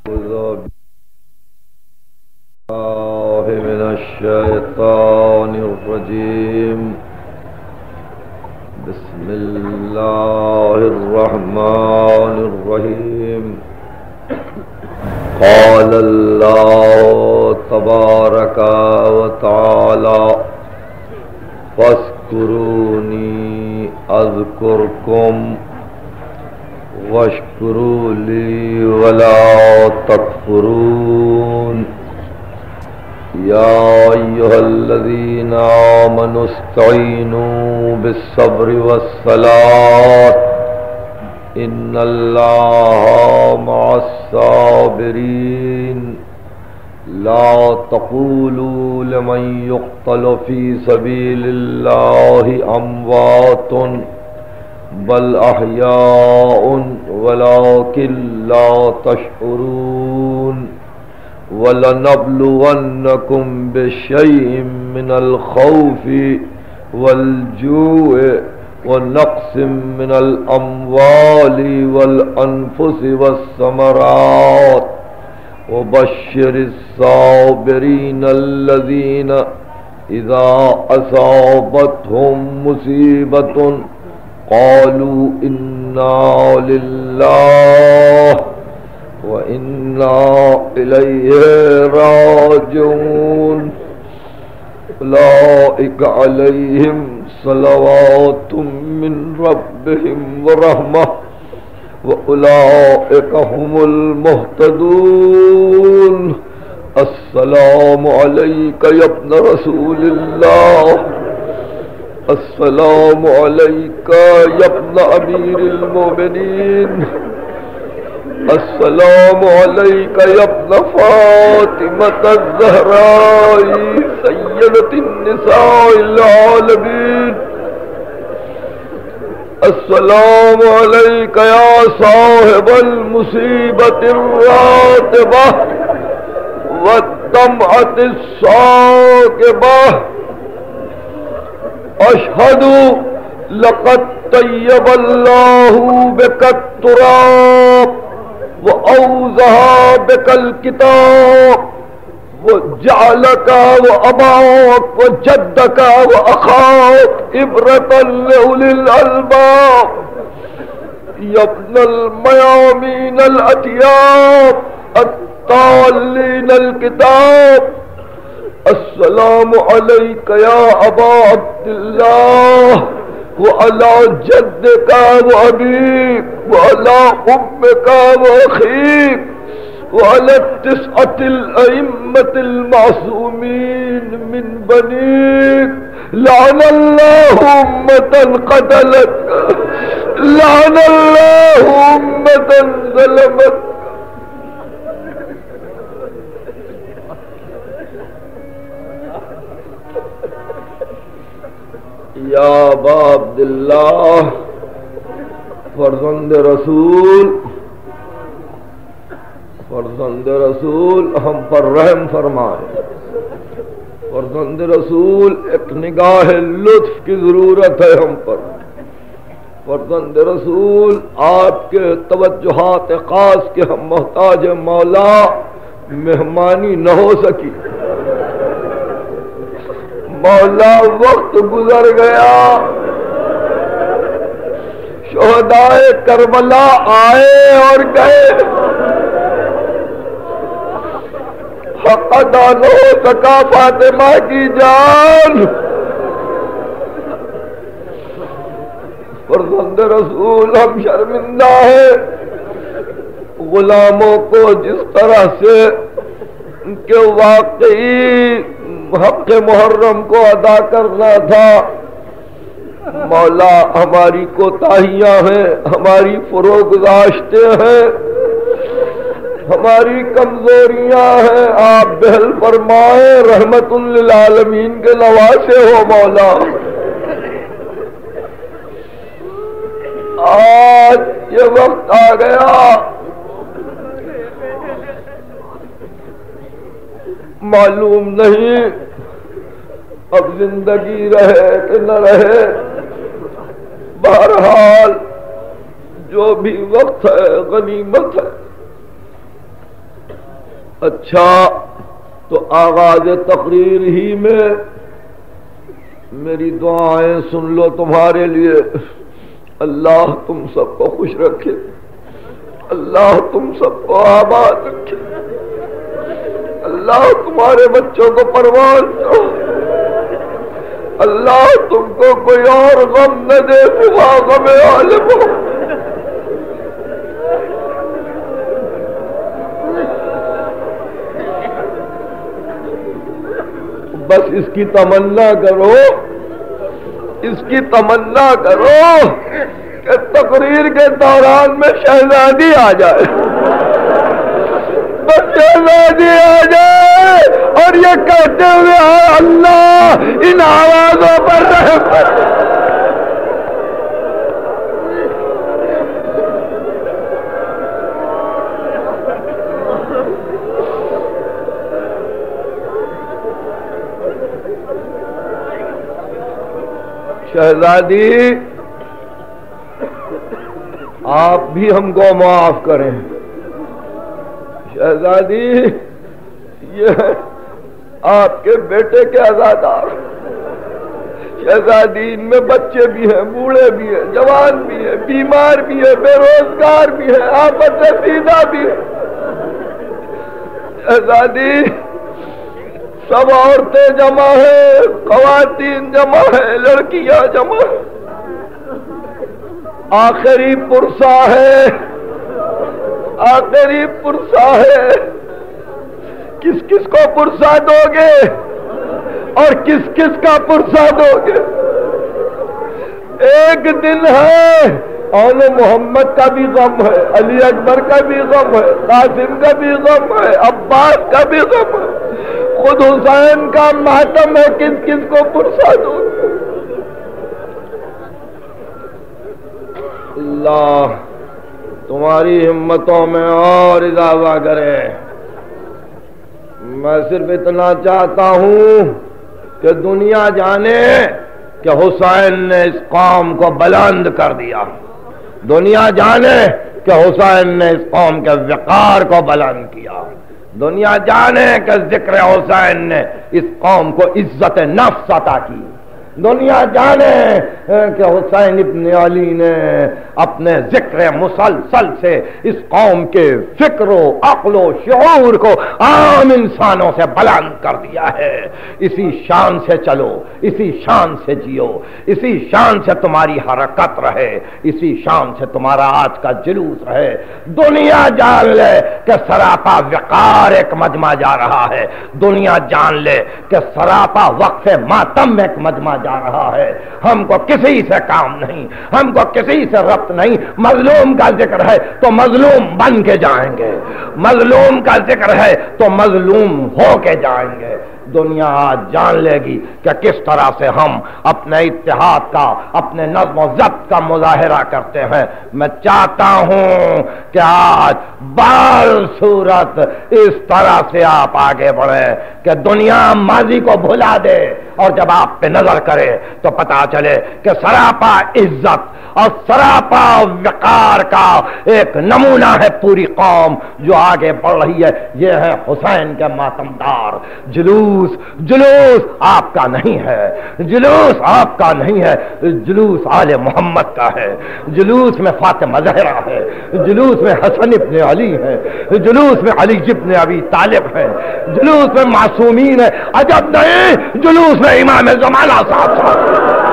أعوذ بالله من الشيطان الرجيم. بسم الله الرحمن الرحيم. قال الله تبارك وتعالى فاذكروني أذكركم واشکروا لی ولا تکفرون. یا ایھا الذین آمنوا استعینوا بالصبر والصلاة ان اللہ مع الصابرین. لا تقولوا لمن يقتل في سبيل الله اموات بل احیاء ولکن لا تشعرون. وَلَنَبْلُوَنَّكُمْ بِشَيْءٍ مِّنَ الْخَوْفِ وَالْجُوعِ وَنَقْصٍ مِّنَ الْأَمْوَالِ وَالْأَنفُسِ وَالثَّمَرَاتِ وَبَشِّرِ الصَّابِرِينَ الَّذِينَ إِذَا أَصَابَتْهُمْ مُصِيبَةٌ قالوا إنا لله وإنا إليه راجعون. أولئك عليهم صلوات من ربهم ورحمة وأولئك هم المهتدون. السلام عليك يا ابن رسول الله. السلام عليك يا ابن أمير المؤمنين. السلام عليك يا ابن فاطمة الزهراء سيدة النساء العالمين. السلام عليك يا صاحب المصيبة الراتبة والدمعة الصاكبة. أشهد لقد طيب الله بك التراب وأوزها بك الكتاب وجعلك وأباك وجدك وأخاك عبرة لأولي الألباب. يا ابن الميامين الأتياب التالين الكتاب. السلام عليك يا أبا عبد الله وعلى جدك وأبيك وعلى أمك وأخيك وعلى التسعة الأئمة المعصومين من بنيك. لعن الله أمة قتلت، لعن الله أمة ظلمت. یا ابا عبداللہ فرزند رسول ہم پر رحم فرمائے. فرزند رسول ایک نگاہ لطف کی ضرورت ہے ہم پر. فرزند رسول آپ کے توجہات خاص کے ہم محتاج مولا. مہمانی نہ ہو سکی مولا، وقت گزر گیا. شہدائے کربلا آئے اور گئے. حق ادا نہ ہو سکا فاطمہ کی جان. فرزند رسول ہم شرمندہ ہیں. غلاموں کو جس طرح سے ان کے واقعی حق محرم کو ادا کرنا تھا، مولا ہماری کوتاہیاں ہیں، ہماری فروگزاشتیں ہیں، ہماری کمزوریاں ہیں. آپ بہل فرمائے. رحمت للعالمین کے نواسے ہو مولا. آج یہ وقت آ گیا معلوم نہیں اب زندگی رہے کہ نہ رہے. بہرحال جو بھی وقت ہے غنیمت ہے. اچھا تو آغاز تقریر ہی میں میری دعائیں سن لو تمہارے لیے. اللہ تم سب کو خوش رکھے، اللہ تم سب کو آباد رکھے، اللہ تمہارے بچوں کو پروان دو، اللہ تم کو کوئی اور غم نہ دے سوا غم عالم ہو. بس اس کی تمنا کرو، اس کی تمنا کرو کہ تقریر کے دوران میں شہزادی آ جائے، بس شہزادی آ جائے اور یہ کہتے ہوئے اللہ ان آوازوں پر رحم کر. شہزادی آپ بھی ہم کو معاف کریں. شہزادی یہ آپ کے بیٹے کے عزادار. شہزادی ان میں بچے بھی ہیں، بوڑھے بھی ہیں، جوان بھی ہیں، بیمار بھی ہیں، بے روزگار بھی ہیں، آفت رسیدہ بھی ہیں. شہزادی سب عورتیں جمع ہیں، خواتین جمع ہیں، لڑکیاں جمع ہیں. آخری پرسہ ہے، آخری پرسہ ہے. کس کس کو پرسہ دو گے اور کس کس کا پرسہ دو گے؟ ایک دن ہے آل محمد کا بھی غم ہے، علی اکبر کا بھی غم ہے، قاسم کا بھی غم ہے، عباس کا بھی غم ہے، خود حسین کا ماتم ہے. کس کس کو پرسہ دو گے؟ اللہ تمہاری ہمتوں میں اور اضافہ کرے. میں صرف اتنا چاہتا ہوں کہ دنیا جانے کہ حسین نے اس قوم کو بلند کر دیا. دنیا جانے کہ حسین نے اس قوم کے وقار کو بلند کیا. دنیا جانے کہ ذکر حسین نے اس قوم کو عزت نفس عطا کی. دنیا جانے کہ حسین ابن علی نے اپنے ذکر مسلسل سے اس قوم کے فکر و عقل و شعور کو عام انسانوں سے بلند کر دیا ہے. اسی شان سے چلو، اسی شان سے جیو، اسی شان سے تمہاری حرکت رہے، اسی شان سے تمہارا آج کا جلوس رہے. دنیا جان لے کہ سراپا وقار ایک مجمع جا رہا ہے. دنیا جان لے کہ سراپا وقف ماتم ایک مجمع جا رہا ہے. ہم کو کسی سے کام نہیں، ہم کو کسی سے ربط نہیں. مظلوم کا ذکر ہے تو مظلوم بن کے جائیں گے، مظلوم کا ذکر ہے تو مظلوم ہو کے جائیں گے. دنیا آج جان لے گی کہ کس طرح سے ہم اپنے اتحاد کا، اپنے نظم و ضبط کا مظاہرہ کرتے ہیں. میں چاہتا ہوں کہ آج بال صورت اس طرح سے آپ آگے بڑھے کہ دنیا ماضی کو بھلا دے اور جب آپ پہ نظر کرے تو پتا چلے کہ سراپا عزت اور سراپا وقار کا ایک نمونہ ہے پوری قوم جو آگے بڑھ رہی ہے. یہ ہے حسین کے ماتمدار. جلوس آپ کا نہیں ہے، جلوس آپ کا نہیں ہے، جلوس آل محمد کا ہے. جلوس میں فاطمہ زہرا ہے، جلوس میں حسن ابن علی ہے، جلوس میں علی ابن ابی طالب ہے، جلوس میں معصومین ہے. عجب نہیں جلوس میں امام زمانہ صاحب.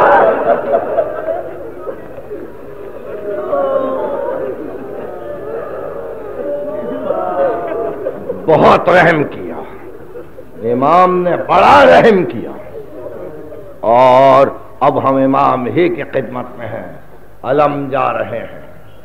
بہت رحم کیا امام نے، بڑا رحم کیا. اور اب ہم امام ہی کی خدمت میں ہیں. علم جا رہے ہیں،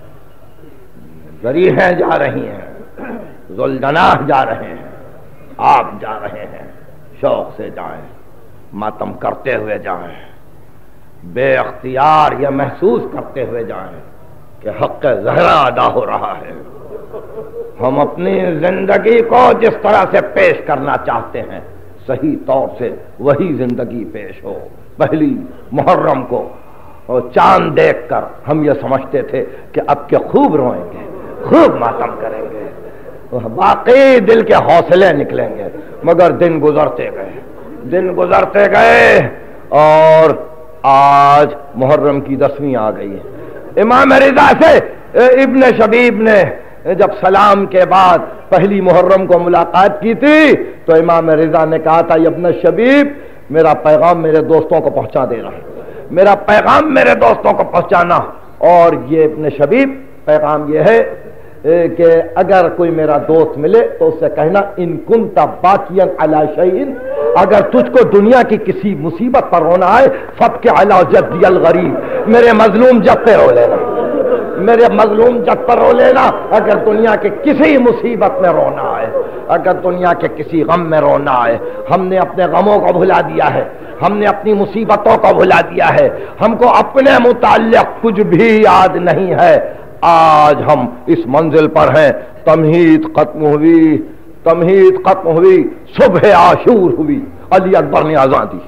ذریحیں جا رہی ہیں، ذوالجناح جا رہے ہیں، آپ جا رہے ہیں. شوق سے جائیں، ماتم کرتے ہوئے جائیں، بے اختیار یا محسوس کرتے ہوئے جائیں کہ حق زہرا ادا ہو رہا ہے. ہم اپنی زندگی کو جس طرح سے پیش کرنا چاہتے ہیں صحیح طور سے وہی زندگی پیش ہو. پہلی محرم کو اور چاند دیکھ کر ہم یہ سمجھتے تھے کہ اب کے خوب روئیں گے، خوب ماتم کریں گے. واقعی دل کے حوصلے نکلیں گے، مگر دن گزرتے گئے اور آج محرم کی 10ویں آ گئی ہے۔ امام رضا سے ابن شبیب نے جب سلام کے بعد پہلی محرم کو ملاقات کی تھی تو امام رضا نے کہا تھا ابن شبیب میرا پیغام میرے دوستوں کو پہنچا دے رہا ہے، میرا پیغام میرے دوستوں کو پہنچانا۔ اور یہ ابن شبیب پیغام یہ ہے کہ اگر کوئی میرا دوست ملے تو اس سے کہنا ان کنت باقیا علی شیء، اگر تجھ کو دنیا کی کسی مصیبت پر رونا ہے فبک علی جدی الغریب، میرے مظلوم جد پہ رو لینا، میرے مظلوم جد پر رو لینا۔ اگر دنیا کے کسی مصیبت میں رونا ہے، اگر دنیا کے کسی غم میں رونا ہے، ہم نے اپنے غموں کو بھلا دیا ہے، ہم نے اپنی مصیبتوں کو بھلا دیا ہے، ہم کو اپنے متعلق کچھ بھی یاد نہیں ہے۔ آج ہم اس منزل پر ہیں، تمہید ختم ہوئی، صبح عاشور ہوئی، علی اکبر نے اذان دی۔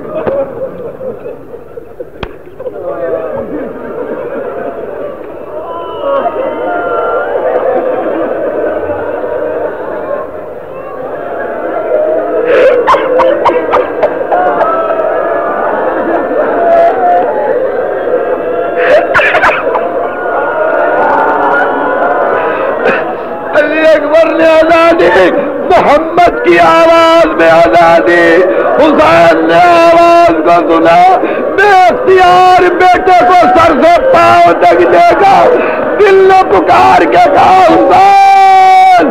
محمد کی آواز میں آزادی، حسین نے آواز کو سنا، بے اختیار بیٹے کو سر سے پاؤں تک دیکھا، دل نے پکار کے کہا حسین۔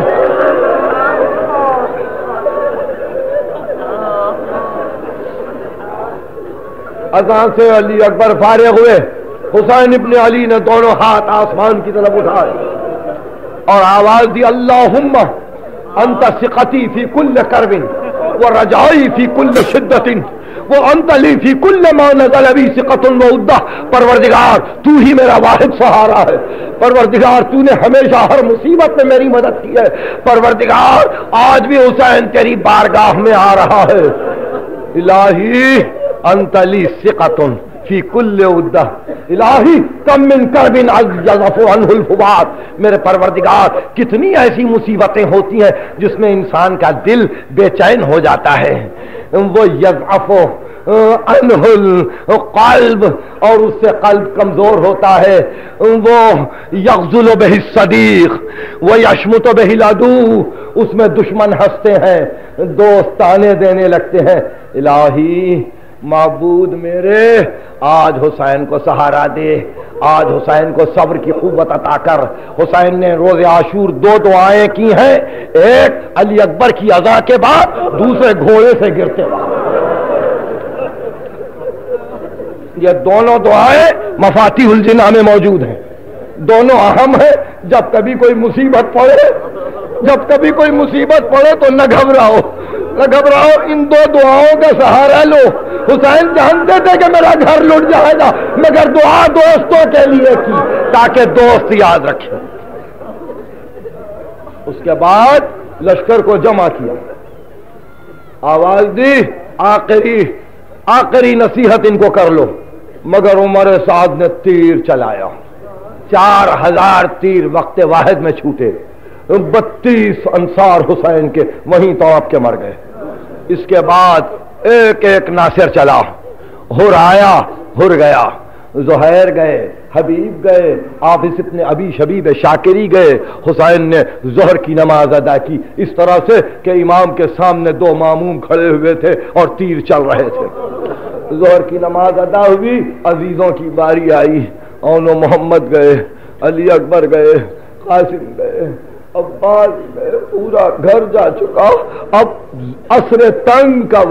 اذان سے علی اکبر فارغ ہوئے، حسین ابن علی نے دونوں ہاتھ آسمان کی طرف اٹھائے اور آواز دی اللہم انت ثقتی فی کل کرب ورجائی فی کل شدت وانت لی فی کل ما نزل بی ثقت وعدہ، پروردگار تو ہی میرا واحد سہارا ہے، پروردگار تو نے ہمیشہ ہر مصیبت میں میری مدد کی ہے، پروردگار آج بھی حسین تیری بارگاہ میں آ رہا ہے۔ الہی انت لی ثقت فی کل عدہ، الہی کم من کرب یضعف عنہ الفؤاد، میرے پروردگار کتنی ایسی مصیبتیں ہوتی ہیں جس میں انسان کا دل بے چین ہو جاتا ہے، وہ یضعف عنہ القلب، اور اس سے قلب کمزور ہوتا ہے، وہ یغزل بہ الصدیق ویشمت بہ العدو، اس میں دشمن ہنستے ہیں، دوست تانے دینے لگتے ہیں۔ الہی معبود میرے آج حسین کو سہارا دے، آج حسین کو صبر کی قوت عطا کر۔ حسین نے روز عاشور 2 دعائیں کی ہیں، ایک علی اکبر کی اذان کے بعد، دوسرے گھوڑے سے گرتے وقت۔ یہ دونوں دعائیں مفاتیح الجنہ میں موجود ہیں، دونوں اہم ہیں۔ جب کبھی کوئی مصیبت پڑے تو نہ گھبراؤ، ان 2 دعاؤں کا سہارا لو۔ حسین جانتے تھے کہ میرا گھر لٹ جائے گا، مگر دعا دوستوں کے لیے کی تاکہ دوست یاد رکھیں۔ اس کے بعد لشکر کو جمع کیا، آواز دی آخری نصیحت ان کو کر لو، مگر عمر سعد نے تیر چلایا، 4000 تیر وقت واحد میں چھوٹے، 32 انصار حسین کے وہیں طواف کے مر گئے۔ اس کے بعد ایک ایک ناصر چلا، ہر آیا ہر گیا، زہیر گئے، حبیب گئے، حافظ ابن ابی شبیب شاکری گئے۔ حسین نے ظہر کی نماز ادا کی اس طرح سے کہ امام کے سامنے 2 ماموم کھڑے ہوئے تھے اور تیر چل رہے تھے۔ ظہر کی نماز ادا ہوئی، عزیزوں کی باری آئی، اون و محمد گئے، علی اکبر گئے، قاسم گئے، عباس گئے، پورا گھر جا چکا۔ اب عصر تنگ کا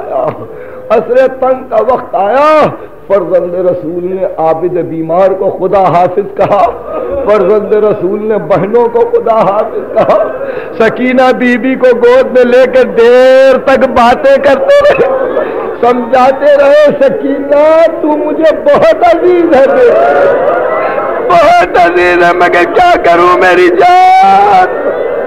وقت آیا، فرزند رسول نے عابد بیمار کو خدا حافظ کہا، فرزند رسول نے بہنوں کو خدا حافظ کہا، سکینہ بی بی کو گود میں لے کے دیر تک باتیں کرتے رہے، سمجھاتے رہے سکینہ تو مجھے بہت عزیز ہے، بہت عزیز ہے، مگر کیا کروں میری جان،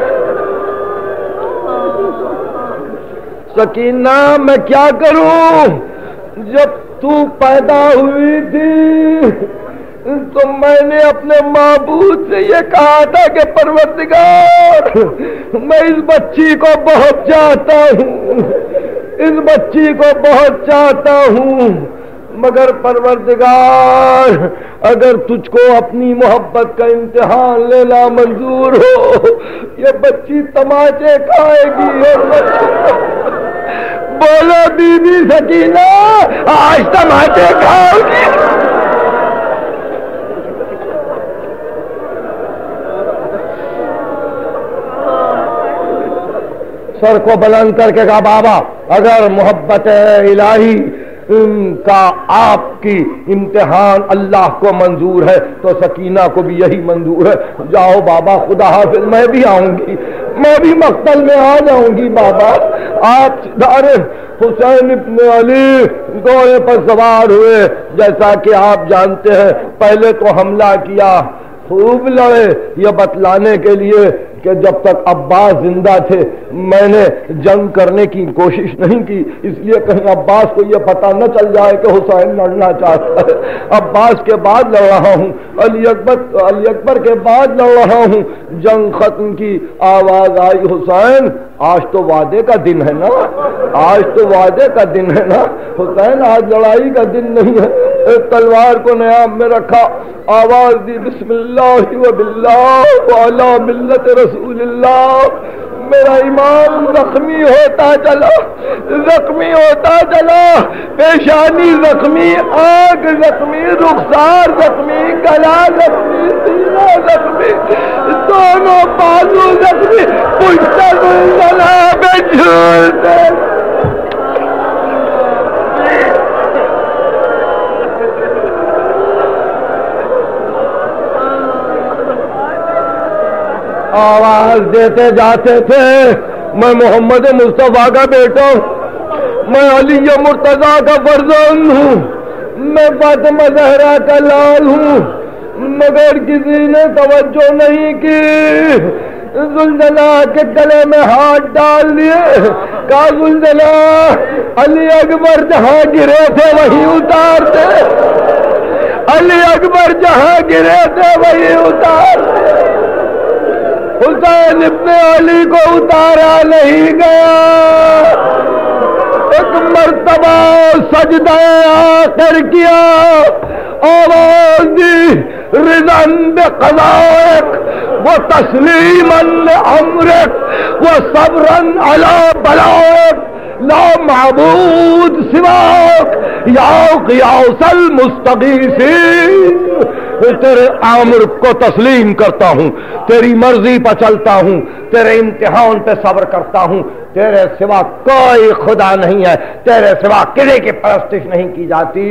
سکینہ میں کیا کروں، جب تو پیدا ہوئی تھی تو میں نے اپنے معبود سے یہ کہا تھا کہ پروردگار میں اس بچی کو بہت چاہتا ہوں، اس بچی کو بہت چاہتا ہوں، مگر پروردگار اگر تجھ کو اپنی محبت کا امتحان لینا منظور ہو، یہ بچی تماچے کھائے گی۔ بولو بی بی سکینہ، آج تماچے کھاؤ گی؟ سر کو بلند کر کے کہا بابا اگر محبت الہی کا آپ کی امتحان اللہ کو منظور ہے تو سکینہ کو بھی یہی منظور ہے۔ جاؤ بابا، خدا حافظ، میں بھی آؤں گی، میں بھی مقتل میں آ جاؤں گی بابا۔ آپ سدھارے حسین ابن علی گھوڑے پر سوار ہوئے، جیسا کہ آپ جانتے ہیں پہلے تو حملہ کیا، خوب لڑے، یہ بتلانے کے لیے کہ جب تک عباس زندہ تھے میں نے جنگ کرنے کی کوشش نہیں کی، اس لیے کہیں عباس کو یہ پتہ نہ چل جائے کہ حسین لڑنا چاہتا ہے۔ عباس کے بعد لڑ رہا ہوں، علی اکبر کے بعد لڑ رہا ہوں، جنگ ختم کی، آواز آئی حسین آج تو وعدے کا دن ہے نا، آج تو وعدے کا دن ہے نا حسین، آج لڑائی کا دن نہیں ہے۔ ایک تلوار کو نیام میں رکھا، آواز دی بسم اللہ و باللہ وعلی ملت رسول اللہ۔ میرا ایمان زخمی ہوتا چلا، زخمی ہوتا چلا، پیشانی زخمی، آنکھ زخمی، رخسار زخمی، گلا زخمی، سینہ زخمی، دونوں بازو زخمی، پشت زلزلہ میں جھولتے۔ آواز دیتے جاتے تھے میں محمد مصطفیٰ کا بیٹا ہوں، میں علی مرتضیٰ کا فرزند ہوں، میں فاطمہ زہرا کا لال ہوں، مگر کسی نے توجہ نہیں کی۔ زلزلہ کے گلے میں ہاتھ ڈال دیے، کہا زلزلہ علی اکبر جہاں گرے تھے وہیں اتار دے، علی اکبر جہاں گرے تھے وہیں اتار دے۔ حسین ابن علی کو اتارا نہیں گیا، ایک مرتبہ سجدہ آخر کیا، آواز دی رضاً بقضائک وتسلیماً لامرک وصبراً علی بلائک لا معبود سواک یا غیاث المستغیثین۔ تیرے امر کو تسلیم کرتا ہوں، تیری مرضی پر چلتا ہوں، تیرے امتحان پہ صبر کرتا ہوں، تیرے سوا کوئی خدا نہیں ہے، تیرے سوا کسی کی پرستش نہیں کی جاتی۔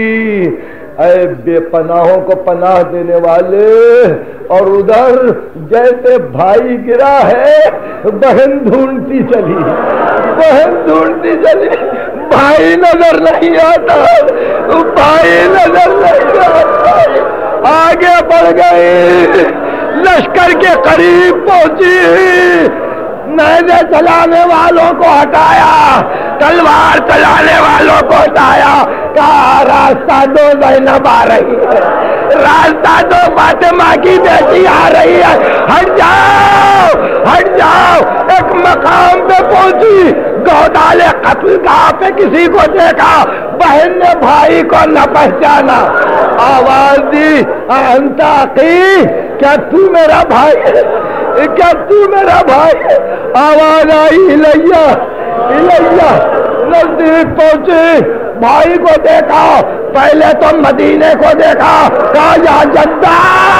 اے بے پناہوں کو پناہ دینے والے، اور ادھر جیسے بھائی گرا ہے بہن ڈھونڈتی چلی، بہن ڈھونڈتی چلی، بھائی نظر نہیں آتا، بھائی نظر نہیں آتا، آگے بڑھ گئی، لشکر کے قریب پہنچی، نیزے چلانے والوں کو ہٹایا، تلوار چلانے والوں کو ہٹایا، کہا راستہ دو زینب آ رہی ہے، راستہ دو فاطمہ کی بیٹی آ رہی ہے، ہٹ جاؤ ہٹ جاؤ۔ ایک مقام پہ پہنچی، گودال قتل گاہ پہ کسی کو دیکھا، بہن نے بھائی کو نہ پہچانا، آواز دی انت اخی، کیا تو میرا بھائی ہے؟ کیا تو میرا بھائی ہے؟ آواز آئی الیہ الیہ، نزدیک پہنچی، بھائی کو دیکھا، پہلے تو مدینے کو دیکھا، کہا یا جدہ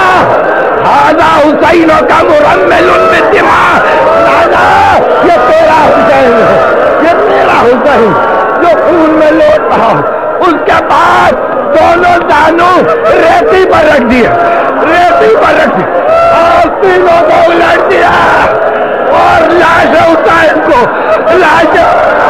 ھذا حسین کا مرمل بالدماء، دادا یہ تیرا حسین ہے، یہ تیرا حسین جو خون میں لوٹ رہا۔ اس کے بعد دونوں دانوں ریتی پر رکھ دیا، ریتی پر رکھ دیا، اور تینوں کو الٹ دیا، اور لاش اٹھا ان کو، لاش